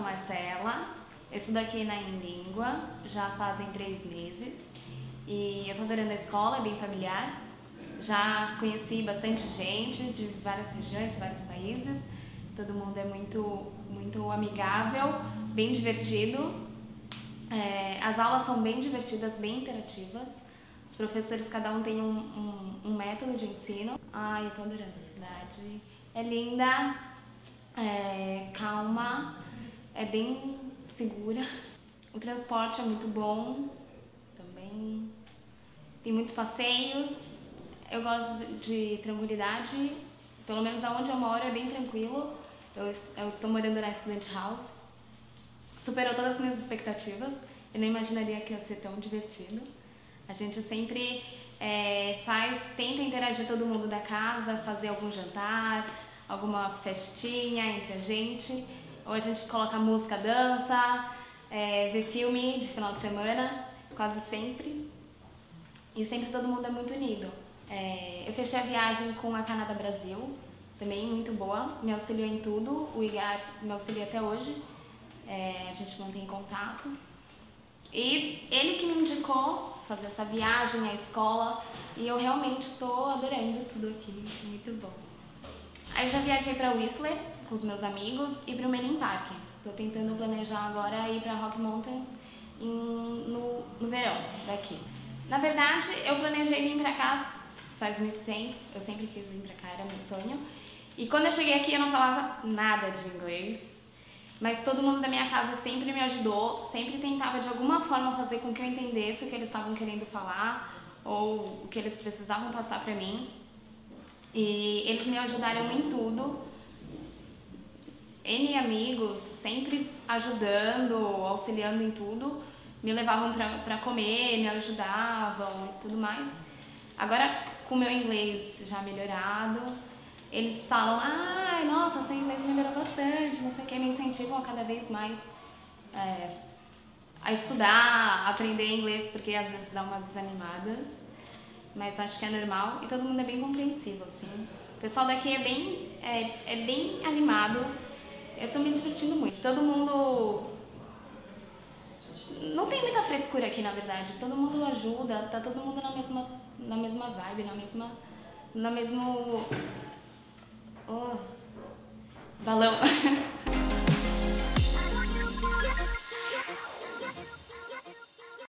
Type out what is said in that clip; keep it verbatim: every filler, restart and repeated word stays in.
sou Marcela, eu estudo aqui na Inlíngua, já fazem três meses e eu tô adorando a escola, é bem familiar. Já conheci bastante gente de várias regiões, vários países, todo mundo é muito, muito amigável, bem divertido. É, as aulas são bem divertidas, bem interativas, os professores cada um tem um, um, um método de ensino. Ai, eu tô adorando a cidade, é linda, é calma, é bem segura, o transporte é muito bom também, tem muitos passeios, eu gosto de tranquilidade, pelo menos aonde eu moro é bem tranquilo, eu estou morando na Student House, superou todas as minhas expectativas, eu não imaginaria que ia ser tão divertido, a gente sempre é, faz, tenta interagir todo mundo da casa, fazer algum jantar, alguma festinha entre a gente, ou a gente coloca música, dança, é, vê filme de final de semana, quase sempre, e sempre todo mundo é muito unido. É, eu fechei a viagem com a Canadá Brasil, também muito boa, me auxiliou em tudo, o Igar me auxilia até hoje, é, a gente mantém contato. E ele que me indicou fazer essa viagem à escola, e eu realmente estou adorando tudo aqui, muito bom. Aí eu já viajei para Whistler com os meus amigos e para o Menino Park. Estou tentando planejar agora ir para Rocky Mountains em, no, no verão daqui. Na verdade, eu planejei vir para cá faz muito tempo, eu sempre quis vir para cá, era meu sonho. E quando eu cheguei aqui eu não falava nada de inglês, mas todo mundo da minha casa sempre me ajudou, sempre tentava de alguma forma fazer com que eu entendesse o que eles estavam querendo falar ou o que eles precisavam passar para mim. E eles me ajudaram em tudo, N amigos sempre ajudando, auxiliando em tudo, me levavam para comer, me ajudavam e tudo mais. Agora, com o meu inglês já melhorado, eles falam, ai, nossa, seu inglês melhorou bastante, não sei o que, me incentivam a cada vez mais é, a estudar, a aprender inglês, porque às vezes dá uma desanimada. Mas acho que é normal e todo mundo é bem compreensivo, assim. O pessoal daqui é bem, é, é bem animado, eu tô me divertindo muito. Todo mundo... Não tem muita frescura aqui, na verdade, todo mundo ajuda, tá todo mundo na mesma, na mesma vibe, na mesma... Na mesmo... Oh, balão.